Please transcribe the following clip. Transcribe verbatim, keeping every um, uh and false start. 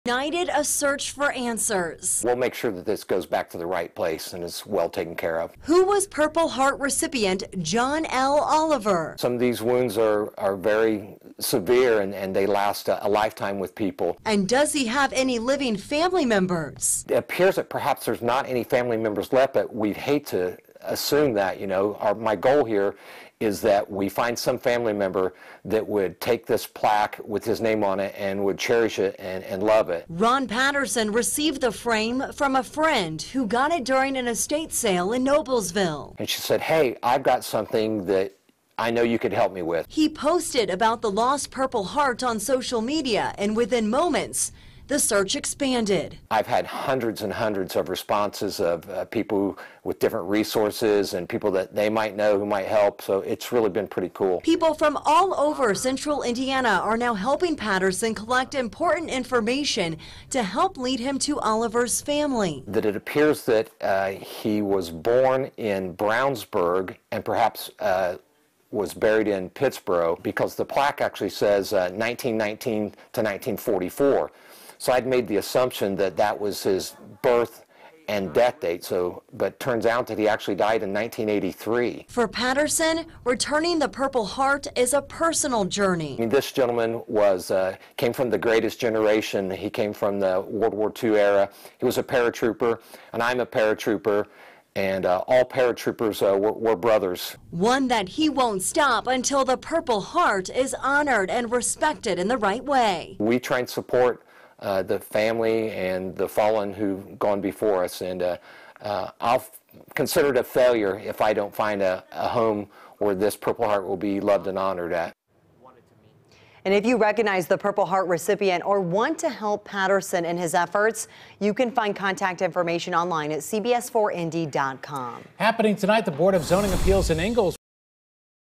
Ignited a search for answers. We'll make sure that this goes back to the right place and is well taken care of. Who was Purple Heart recipient John L. Oliver? Some of these wounds are, are very severe and, and they last a, a lifetime with people. And does he have any living family members? It appears that perhaps there's not any family members left, but we'd hate to assume that, you know. Our, my goal here is that we find some family member that would take this plaque with his name on it and would cherish it and, and love it. Ron Patterson received the frame from a friend who got it during an estate sale in Noblesville. And she said, "Hey, I've got something that I know you could help me with." He posted about the lost Purple Heart on social media, and within moments, the search expanded. I've had hundreds and hundreds of responses of uh, people with different resources and people that they might know who might help, so it's really been pretty cool. People from all over central Indiana are now helping Patterson collect important information to help lead him to Oliver's family. That it appears that uh, he was born in Brownsburg and perhaps uh, was buried in Pittsburgh, because the plaque actually says uh, nineteen nineteen to nineteen forty-four. So I'd made the assumption that that was his birth and death date, so, but turns out that he actually died in nineteen eighty-three. For Patterson, returning the Purple Heart is a personal journey. I mean, this gentleman was, uh, came from the greatest generation. He came from the World War Two era. He was a paratrooper, and I'm a paratrooper. And uh, all paratroopers uh, were, were brothers. One that he won't stop until the Purple Heart is honored and respected in the right way. We try and support uh, the family and the fallen who've gone before us, and uh, uh, I'll consider it a failure if I don't find a, a home where this Purple Heart will be loved and honored at. And if you recognize the Purple Heart recipient or want to help Patterson in his efforts, you can find contact information online at C B S four Indy dot com. Happening tonight, the Board of Zoning Appeals in Ingalls